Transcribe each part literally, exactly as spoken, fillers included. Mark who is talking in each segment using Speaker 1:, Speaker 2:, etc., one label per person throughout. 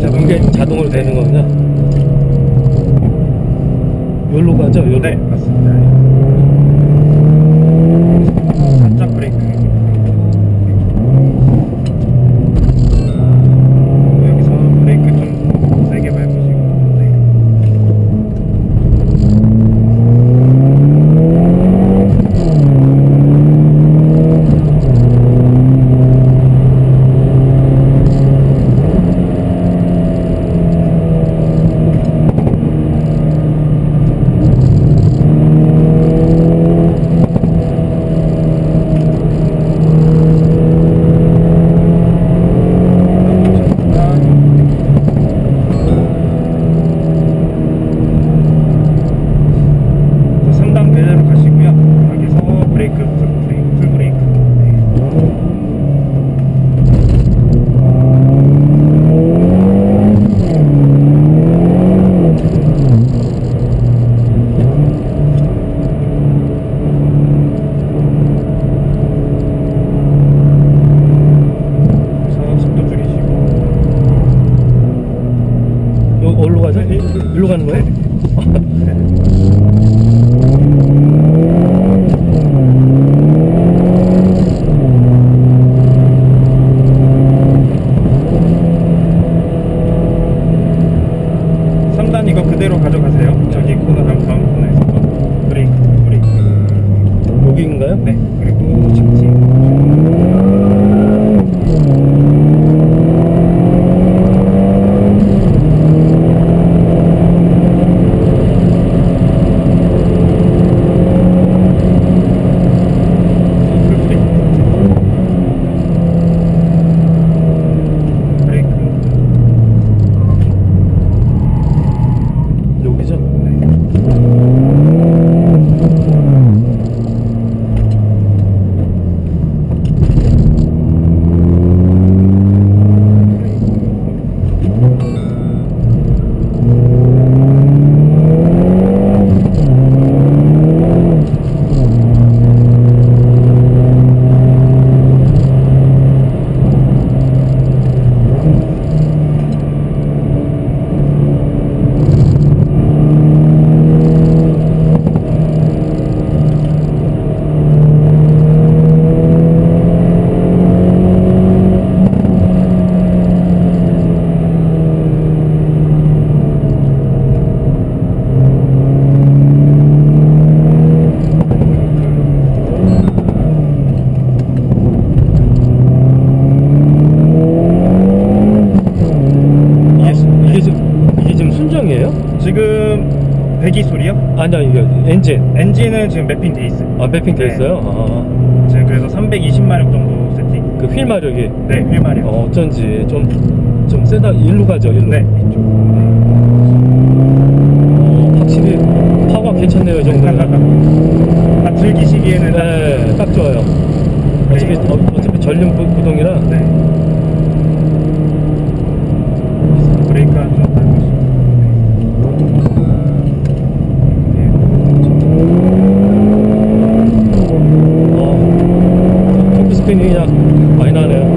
Speaker 1: 이게 자동으로 되는 거구나. 여기로 가죠? 여기로.
Speaker 2: 네, 맞습니다. 반짝 브레이크. 여기서 브레이크 좀 세게 밟으시고. 네.
Speaker 1: 어디로 가죠? 일로 가는 거예요?
Speaker 2: 삼 단 이거 그대로 가져가세요. 저기 코너 다음 다음 코너에서 브레이크 브레이크
Speaker 1: 여기인가요?
Speaker 2: 네, 그리고 직진. 지금 배기 소리요?
Speaker 1: 아니요, 이게 엔진.
Speaker 2: 엔진은 지금 매핑 돼 있어요.
Speaker 1: 아, 매핑 돼
Speaker 2: 네.
Speaker 1: 있어요? 아.
Speaker 2: 지금 그래서 삼백이십 마력 정도 세팅.
Speaker 1: 그 휠 마력이.
Speaker 2: 네, 휠 마력.
Speaker 1: 어, 어쩐지 좀, 좀 세다. 일로 가죠, 일로.
Speaker 2: 네, 이쪽.
Speaker 1: 어, 확실히 파워가 괜찮네요, 이 정도면.
Speaker 2: 아, 즐기시기에는.
Speaker 1: 네, 딱 좋아요. 어차피,
Speaker 2: 네.
Speaker 1: 어, 어차피 전륜 구- 구동이라.
Speaker 2: 네. 브레이크 좀 밟으시고.
Speaker 1: 어, 토크 스피닝이 그냥 많이 나네요.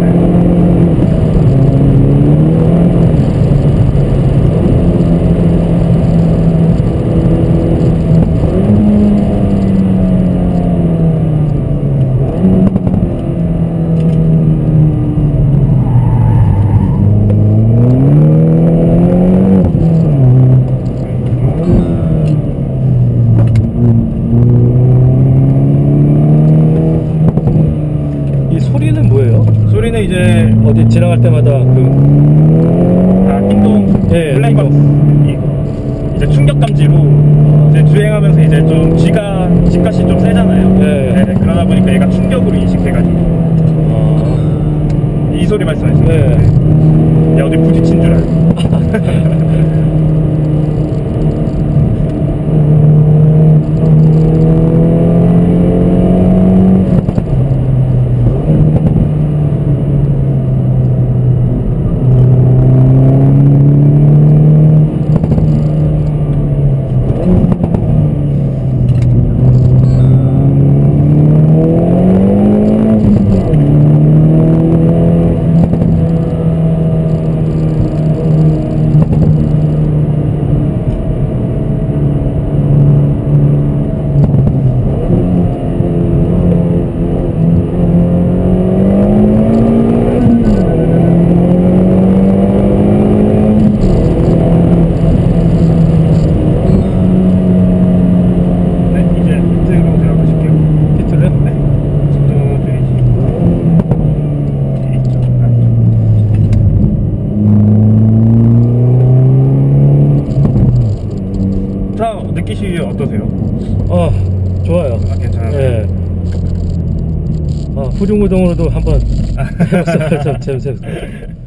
Speaker 1: 소리는 이제 어디 지나갈 때마다 그
Speaker 2: 아, 띵동.
Speaker 1: 예,
Speaker 2: 블랙박스. 이제 충격 감지로 이제 주행하면서 이제 좀 G가 G값이 좀 세잖아요.
Speaker 1: 예.
Speaker 2: 네, 그러다 보니까 얘가 충격으로 인식해가지고
Speaker 1: 아...
Speaker 2: 이 소리 말씀하시는
Speaker 1: 예.
Speaker 2: 거예요. 야, 어디 부딪힌 줄 알고. 좋다 느끼시기 어떠세요?
Speaker 1: 어, 좋아요.
Speaker 2: 아, 괜찮아요.
Speaker 1: 예. 어, 후중구동으로도 한번 해봤어요. 좀 재밌어요.